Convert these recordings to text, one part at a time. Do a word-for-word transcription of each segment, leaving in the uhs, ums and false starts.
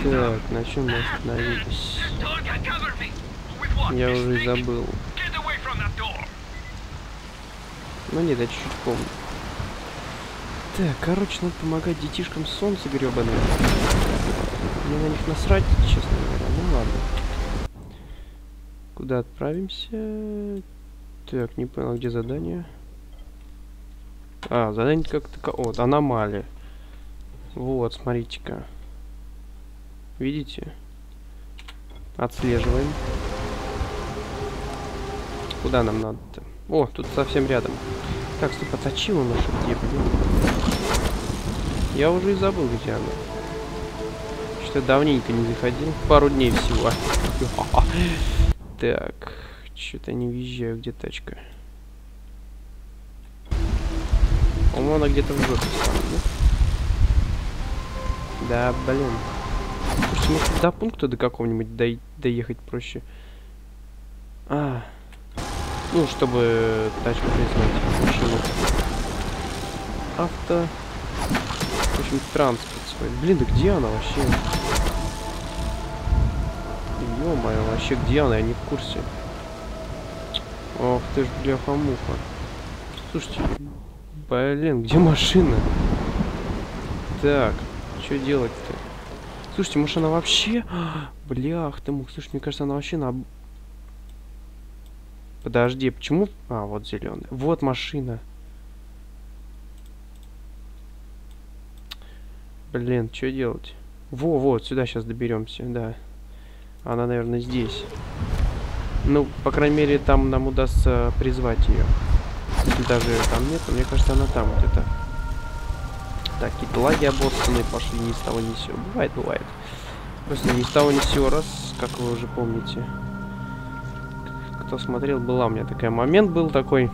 Так, на чем мы остановились? Я уже и забыл. Ну нет, я чуть-чуть помню. Так, короче, надо помогать детишкам солнца гребаные. Мне на них насрать, честно говоря. Ну ладно. Куда отправимся? Так, не понял, где задание? А, задание как-то... Вот, аномалия. Вот, смотрите-ка. Видите? Отслеживаем. Куда нам надо-то? О, тут совсем рядом. Так, стоп, оточила наша где, блин? Я уже и забыл, где она. Что-то давненько не заходил. Пару дней всего. Так, что-то не въезжаю, где тачка. По-моему, она где-то в жопе стала, да? Да, блин. Слушайте, может до пункта до какого-нибудь до доехать проще? А, ну, чтобы тачку признать. Машину. Авто. В общем, транспорт свой. Блин, да где она вообще? Ё-моё, вообще где она? Я не в курсе. Ох ты ж, бляха-муха. Слушайте, блин, где машина? Так, что делать-то? Слушайте, может она вообще... Блях ты мух, слушай, мне кажется, она вообще на... Подожди, почему... А, вот зеленая. Вот машина. Блин, что делать? Во, вот, сюда сейчас доберемся, да. Она, наверное, здесь. Ну, по крайней мере, там нам удастся призвать ее. Если даже там нет, то мне кажется, она там вот это. Так, какие-то лаги обоссанные пошли ни с того ни с сего. Бывает, бывает. Просто ни с того ни с сего раз, как вы уже помните. Кто смотрел, была у меня такая момент был такой.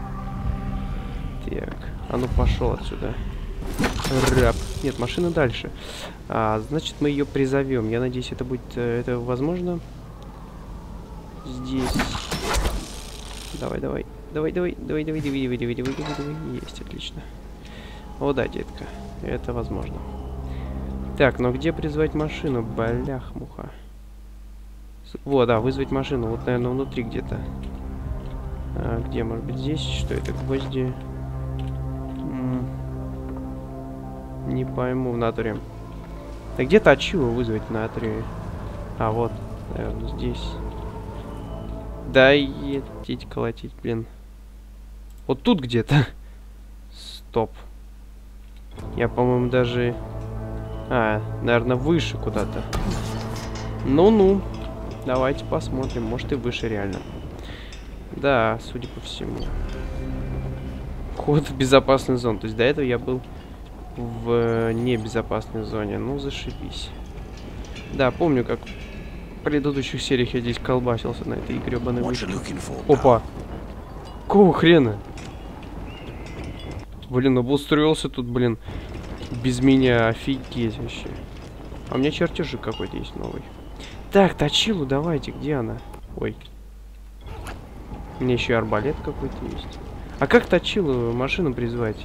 Так, а ну пошел отсюда. Рэп. Нет, машина дальше. А, значит, мы ее призовем. Я надеюсь, это будет это возможно. Здесь. Давай, давай. Давай, давай, давай, давай, давай, давай, давай, давай, давай, давай. Есть, отлично. О, да, детка. Это возможно. Так, но где призвать машину? Блях-муха. Вот, да, вызвать машину. Вот, наверное, внутри где-то. А, где, может быть, здесь? Что это? Гвозди? М -м не пойму в натуре. Да где-то Ачиву вызвать в натуре? А, вот, наверное, здесь. Да, едеть колотить, блин. Вот тут где-то. Стоп. Я, по-моему, даже... А, наверное, выше куда-то. Ну-ну. Давайте посмотрим. Может, и выше реально. Да, судя по всему. Вход в безопасную зону. То есть до этого я был в небезопасной зоне. Ну, зашибись. Да, помню, как в предыдущих сериях я здесь колбасился на этой гребаной вышке. Опа! Какого хрена? Блин, обустроился тут, блин, без меня. Офигеть вообще. А у меня чертежик какой-то есть новый. Так, точилу давайте. Где она? Ой. У меня еще и арбалет какой-то есть. А как точилу машину призвать?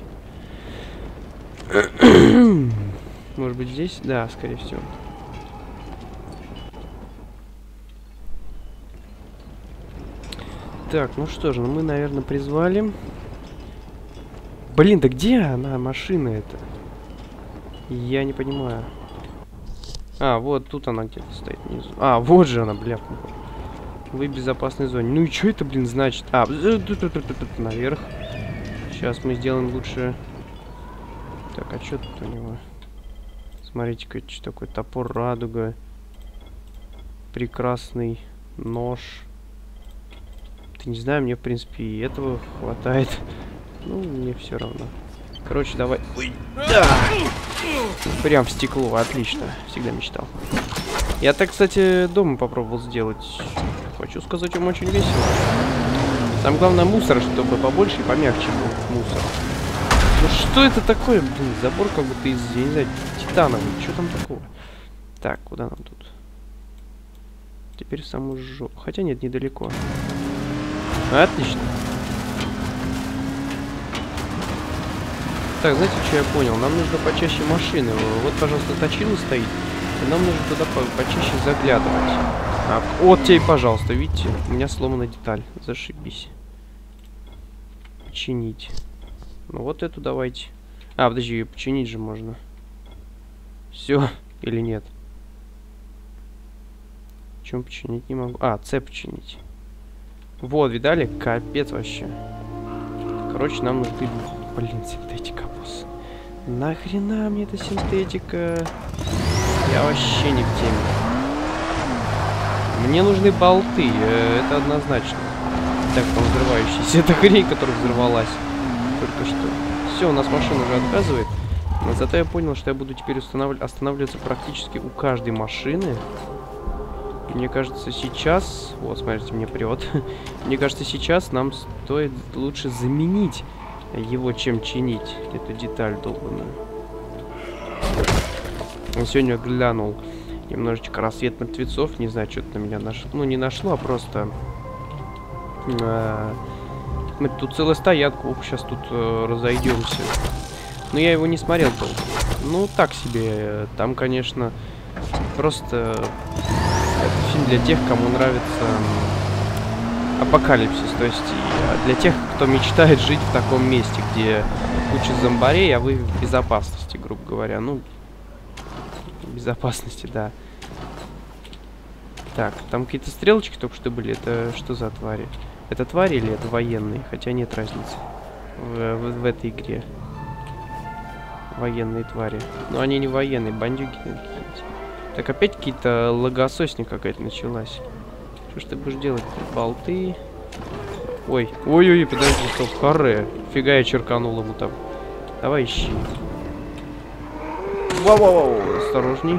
Может быть, здесь? Да, скорее всего. Так, ну что же, ну мы, наверное, призвали. Блин, да где она, машина эта? Я не понимаю. А, вот тут она где-то стоит внизу. А, вот же она, бля. Вы в безопасной зоне. Ну и что это, блин, значит? А, наверх. Сейчас мы сделаем лучше... Так, а что тут у него? Смотрите-ка, что такое? Топор радуга. Прекрасный нож. Ты не знаю, мне, в принципе, и этого хватает. Ну, мне все равно. Короче, давай... Ой, да! Прям в стекло, отлично. Всегда мечтал. Я так, кстати, дома попробовал сделать. Хочу сказать, им очень весело. Там главное мусор, чтобы побольше и помягче был мусор. Ну что это такое, блин? Забор как будто из, я не знаю, титановый. Что там такого? Так, куда нам тут? Теперь в саму жопу. Хотя нет, недалеко. Отлично. Так, знаете, что я понял? Нам нужно почаще машины. Вот, пожалуйста, точила стоит. И нам нужно туда по почище заглядывать. А, вот тебе, пожалуйста, видите, у меня сломана деталь. Зашибись. Починить. Ну вот эту давайте. А, подожди, ее починить же можно. Все или нет? Чем починить не могу? А, цепь починить. Вот, видали? Капец вообще. Короче, нам нужны... Блин, синтетика, босс. Нахрена мне эта синтетика? Я вообще не в теме. Мне нужны болты, это однозначно. Так, там взрывающаяся эта хрень, которая взорвалась только что. Все, у нас машина уже отказывает. Но зато я понял, что я буду теперь устанавливать, останавливаться практически у каждой машины. Мне кажется, сейчас... Вот, смотрите, мне прет. Мне кажется, сейчас нам стоит лучше заменить его, чем чинить эту деталь долбанную. Он сегодня глянул немножечко «Рассвет мертвецов». Не знаю, что-то на меня нашло. Ну, не нашло, а просто... А, мы тут целая стоянка. Ух, сейчас тут а, разойдемся. Но я его не смотрел долго. Ну, так себе. Там, конечно, просто... Это фильм для тех, кому нравится апокалипсис. То есть для тех, кто мечтает жить в таком месте, где куча зомбарей, а вы в безопасности, грубо говоря. Ну, в безопасности, да. Так, там какие-то стрелочки только что были. Это что за твари? Это твари или это военные? Хотя нет разницы в, в, в этой игре. Военные твари. Но они не военные, бандюги какие-то. Так, опять какие-то логососни какая-то началась. Что ж ты будешь делать? Болты. Ой, ой-ой, подожди, стоп, харе. Фига я черканул ему там. Давай ищи. Вау-вау-вау, осторожней.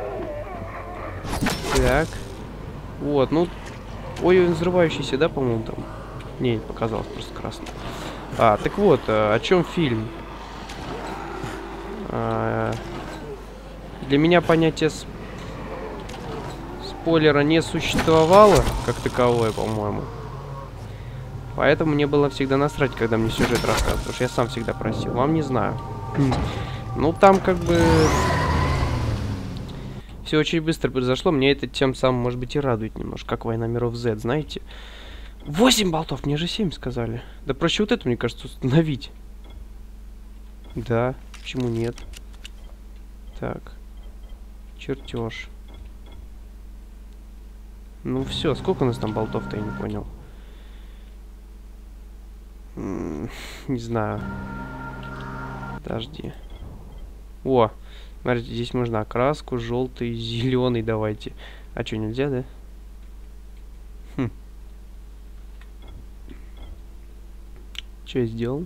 Так. Вот, ну... Ой, он взрывающийся, да, по-моему, там? Не, показалось, просто красно. А, так вот, а, о чем фильм? А, для меня понятие с... спойлера не существовало, как таковое, по-моему. Поэтому мне было всегда насрать, когда мне сюжет рассказывают, потому что я сам всегда просил. Вам не знаю. Ну, там как бы... Все очень быстро произошло. Мне это тем самым, может быть, и радует немножко, как «Война миров Z», знаете. восемь болтов, мне же семь сказали. Да проще вот это, мне кажется, установить. Да, почему нет? Так. Чертеж. Ну все, сколько у нас там болтов-то, я не понял. М-м, не знаю. Подожди. О, смотрите, здесь можно окраску, желтый, зеленый давайте. А что, нельзя, да? Хм. Что я сделал?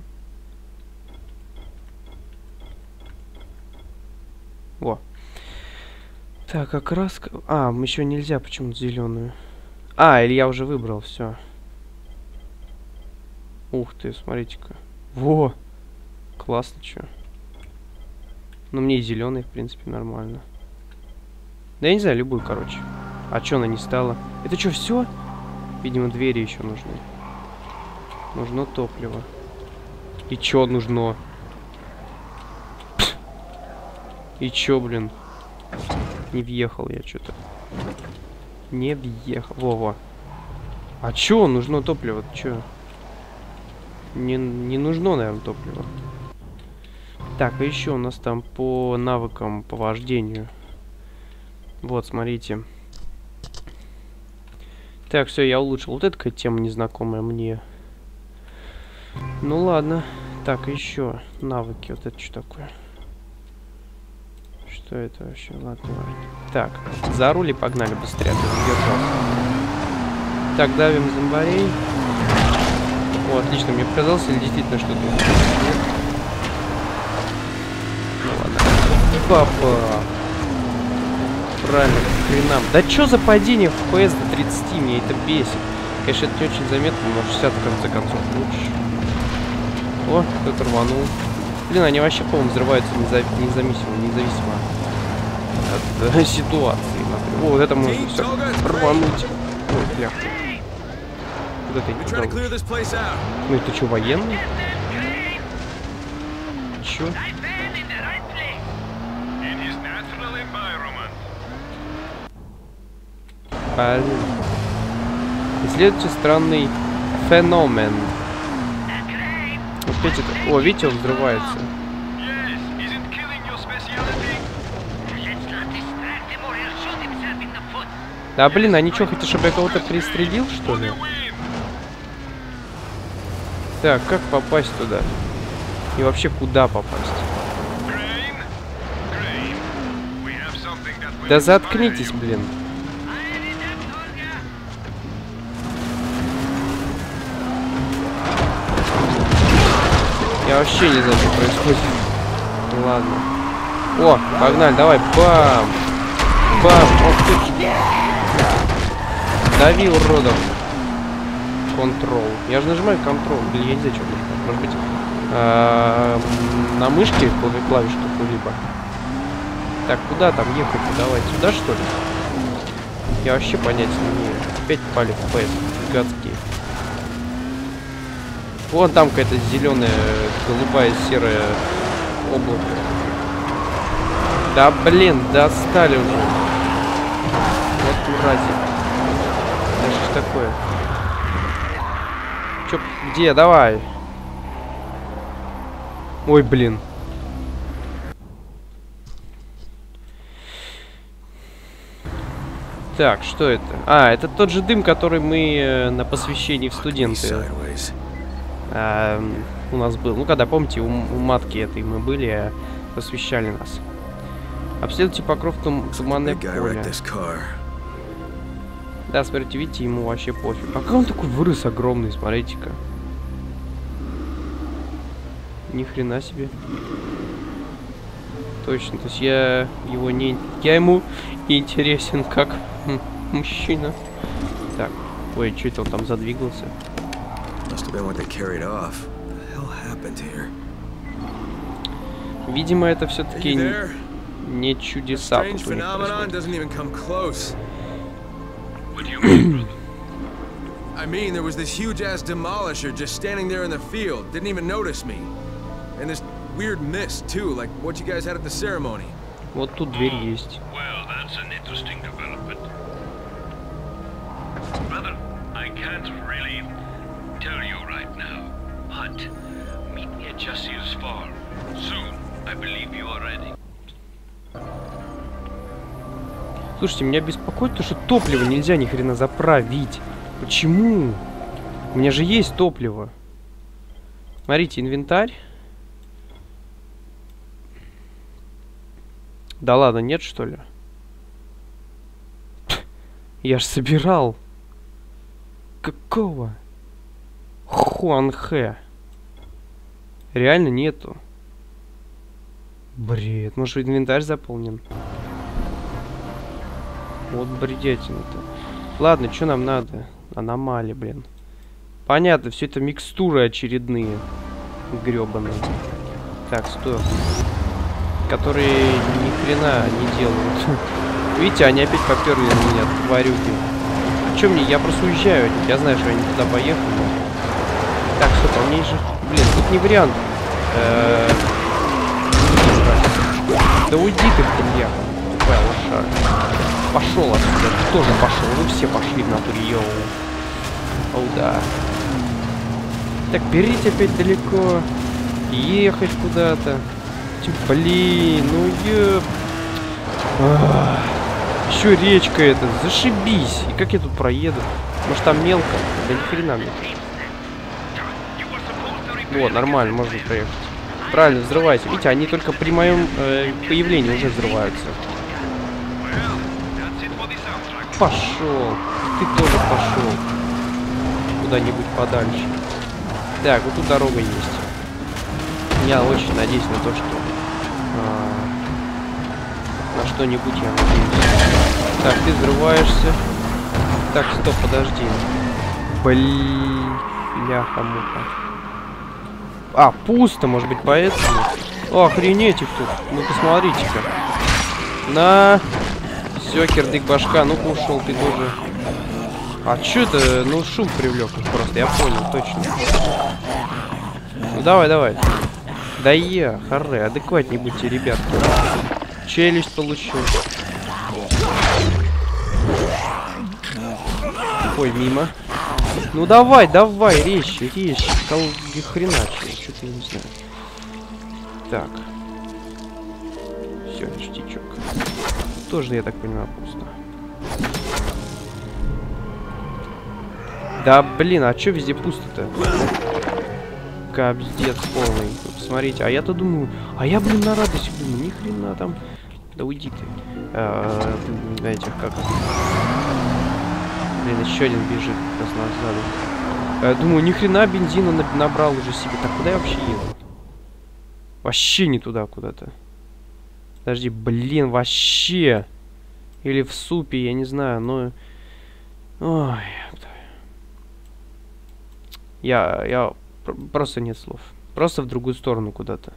О. Так, окраска... А, еще нельзя почему-то зеленую. А, или я уже выбрал, все. Ух ты, смотрите-ка. Во! Классно, что. Ну, мне и зеленый, в принципе, нормально. Да я не знаю, любую, короче. А что она не стала? Это что, все? Видимо, двери еще нужны. Нужно топливо. И что нужно? И чё, блин? Не въехал я что-то. Не въехал. Во-во. А чё? Нужно топливо. Чё? Не, не нужно, наверное, топливо. Так, а еще у нас там по навыкам, по вождению. Вот, смотрите. Так, все, я улучшил. Вот эта какая тема незнакомая мне. Ну ладно. Так, еще навыки. Вот это что такое? Что это вообще? Ладно, ладно. Так, за руль и погнали быстрее. Так, давим зомбарей. О, отлично, мне показалось, или действительно что-то. Ну ладно. Папа. Правильно, хренам. Да что за падение в эф пи эс до тридцати? Мне это бесит. Конечно, это не очень заметно, но шестьдесят в конце концов лучше. О, кто-то рванул. Блин, они вообще, по-моему, взрываются незав... независимо, независимо от э, ситуации. Например. О, вот это можно все рвануть. Ой, бля. Вот это не туда. Ну это что, военный? Чё? Блин. Исследуйте странный феномен. Опять это... О, видите, он взрывается. Да блин, а ничего, хотите, чтобы я кого-то пристрелил, что ли? Так, как попасть туда? И вообще, куда попасть? Да заткнитесь, блин. Я вообще не знаю, что происходит. Ладно. О, погнали, давай, бам! Бам! Ох ты! Дави, уродов! Контрол. Я же нажимаю контрол. Блин, я не знаю, что нажимаю. Может быть, на мышке клавишу какую-либо. Так, куда там ехать? Давай, сюда, что ли? Я вообще понятия не имею. Опять пали в пэ эс. Гадские. Вон там какая-то зеленая, голубая, серая облако. Да блин, достали уже. Вот мрази. Да что ж такое? Чё, где? Давай. Ой, блин. Так, что это? А, это тот же дым, который мы э, на посвящении в студенты э, у нас был. Ну, когда, помните, у, у матки этой мы были, э, посвящали нас. Обследуйте покров тум туманное поле. Да, смотрите, видите, ему вообще пофиг. А как он такой вырос огромный, смотрите-ка. Ни хрена себе. Точно, то есть я его не... Я ему не интересен как мужчина. Так, ой, что это он там задвигался? Видимо, это все-таки не, не чудеса тут у них происходят. I mean, there was this huge-ass demolisher just standing there in the field. Didn't even notice me. And this weird mist, too, like what you guys had at the ceremony. Вот тут дверь есть. Well, that's an interesting development. Brother, I can't really tell you right now. But meet me at Jassir's farm. Soon, I believe you are ready. Слушайте, меня беспокоит то, что топливо нельзя ни хрена заправить. Почему? У меня же есть топливо. Смотрите, инвентарь. Да ладно, нет, что ли? Я ж собирал. Какого? Хуанхэ. Реально нету. Бред, может инвентарь заполнен? Вот бредятина-то. Ладно, что нам надо? Аномалии, блин. Понятно, все это микстуры очередные. Гребаные. Так, стой. Которые ни хрена не делают. Видите, они опять поперли на меня, тварюги. А чё мне? Я просто уезжаю. Я знаю, что они туда поехали. Так, стоп, а мне же... Блин, тут не вариант. Э-э... Да уйди ты, бляха. Тупая лошадь. Пошел отсюда. Тоже пошел. Вы все пошли в натуре, йоу. Оу, да. Так, берите опять далеко. Ехать куда-то. Блин, ну ёп. Еще речка эта. Зашибись. И как я тут проеду? Может там мелко? Да ни хрена мне. Вот, нормально, можно проехать. Правильно, взрывайся. Видите, они только при моем э, появлении уже взрываются. Пошел. Ты тоже пошел. Куда-нибудь подальше. Так, вот тут дорога есть. Я очень надеюсь на то, что а, на что-нибудь я надеюсь. Так, ты взрываешься. Так, стоп, подожди. Блин, ляха-муха. А, пусто, может быть, поэтому. О, охренеть их тут. Ну, посмотрите-ка. На. Все, кирдык башка. Ну-ка, ушел ты тоже. А что это? Ну, шум привлек просто. Я понял, точно. Ну, давай, давай. Да я, харе, адекватнее будьте, ребятки. Челюсть получил. Ой, мимо. Ну давай, давай, резче, резче. Кол... Хреначе, что-то я не знаю. Так. Все, ништячок. Тоже, я так понимаю, пусто. Да блин, а чё везде пусто-то? Капздец полный. Посмотрите, а я-то думаю... А я, блин, на радость думаю, ни хрена там... Да уйди ты. А, этих как... Блин, еще один бежит как раз назад. Я думаю, ни хрена бензина набрал уже себе. Так, куда я вообще еду? Вообще не туда куда-то. Подожди, блин, вообще. Или в супе, я не знаю, но... Ой, я, я... Просто нет слов. Просто в другую сторону куда-то.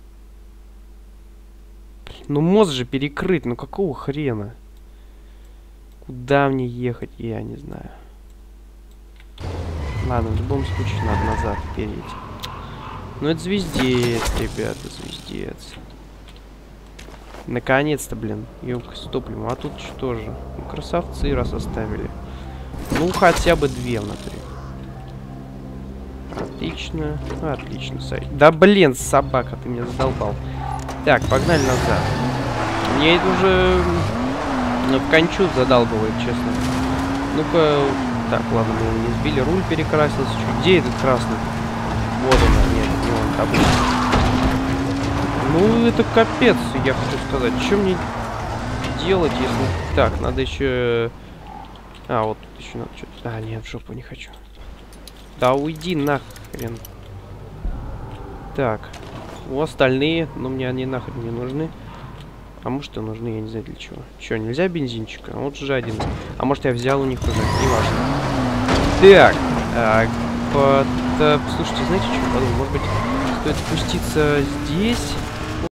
Ну мост же перекрыт, ну какого хрена? Куда мне ехать, я не знаю. Ладно, в любом случае надо назад перейти. Ну это звездец, ребята, звездец. Наконец-то, блин, емкость с топливом. А тут что же? Ну, красавцы раз оставили. Ну, хотя бы две внутри. Отлично, отлично, сайт. Да блин, собака, ты меня задолбал. Так, погнали назад. Мне это уже ну, в кончу задалбывает, честно. Ну-ка, так, ладно, мы не сбили, руль перекрасился. Чуть. Где этот красный? Вот он, нет, не он, обычно. Ну, это капец, я хочу сказать. Что мне делать, если... Так, надо еще... А, вот тут еще надо что-то... А, нет, в жопу не хочу. Да уйди нахрен. Так. У остальные, но мне они нахрен не нужны. А может и нужны, я не знаю для чего. Че, нельзя бензинчика? Вот же один. А может я взял у них уже, неважно. Так. А, под... а, слушайте, знаете, что подумал? Может быть, стоит спуститься здесь?